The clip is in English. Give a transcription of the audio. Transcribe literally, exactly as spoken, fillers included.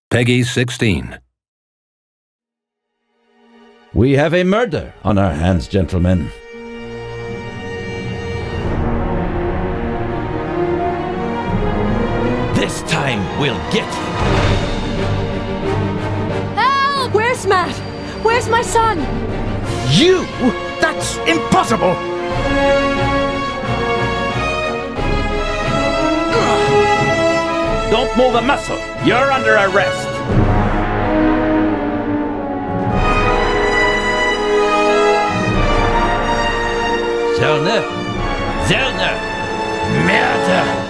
Peggy sixteen. We have a murder on our hands, gentlemen. This time we'll get you. Help! Where's Matt? Where's my son? You? That's impossible! Don't move a muscle. You're under arrest. Zellner? Zellner! Merde!